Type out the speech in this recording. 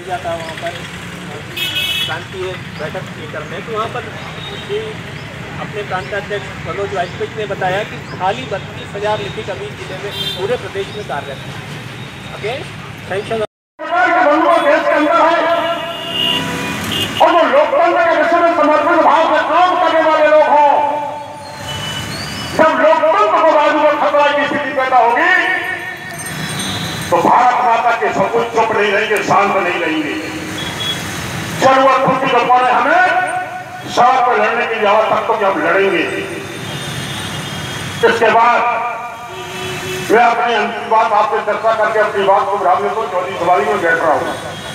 दिया था वहाँ पर प्रांतीय बैठक ये करने, तो वहाँ पर अपने प्रांताध्यक्ष मनोज वाजपेयी ने बताया कि खाली 32,000 लिपिक अभी जिले में पूरे प्रदेश में कार्यरत हैं। अगेन सैंक्शन देश के अंदर है और जो लोकतंत्र के विषय में समर्पित भाव से काम करने वाले लोग हों, जब लोकतंत्र को बाजू में खतरा की स्थिति पैदा होगी तो भारत माता के सब कुछ चुप नहीं रहेंगे, शांत नहीं रहेंगे। जरूरत होती तो पड़े हमें सड़क पर लड़ने की आवश्यकता तक तो हम लड़ेंगे। इसके बाद मैं अपनी अंतिम बात आपसे चर्चा करके अपनी बात को बढ़ाने को चौथी सवारी में बैठ रहा हूं।